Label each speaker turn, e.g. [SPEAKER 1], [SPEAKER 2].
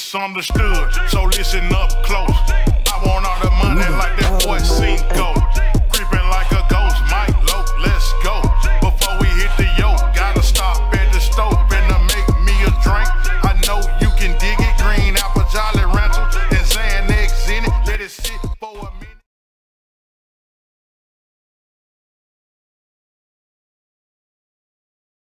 [SPEAKER 1] misunderstood, so listen up close. I want all the money like that boy seen.